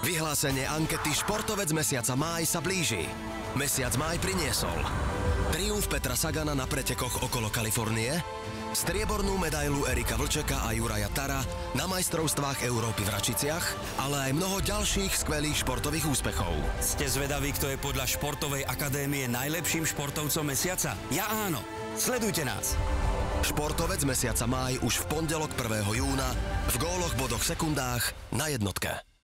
Vyhlásenie ankety Športovec mesiaca máj sa blíži. Mesiac máj priniesol triumf Petra Sagana na pretekoch okolo Kalifornie, striebornú medailu Erika Vlčeka a Juraja Tara na majstrovstvách Európy v Račiciach, ale aj mnoho ďalších skvelých športových úspechov. Ste zvedaví, kto je podľa Športovej akadémie najlepším športovcom mesiaca? Ja áno. Sledujte nás. Športovec mesiaca máj už v pondelok 1. júna v góloch, bodoch, sekundách na jednotke.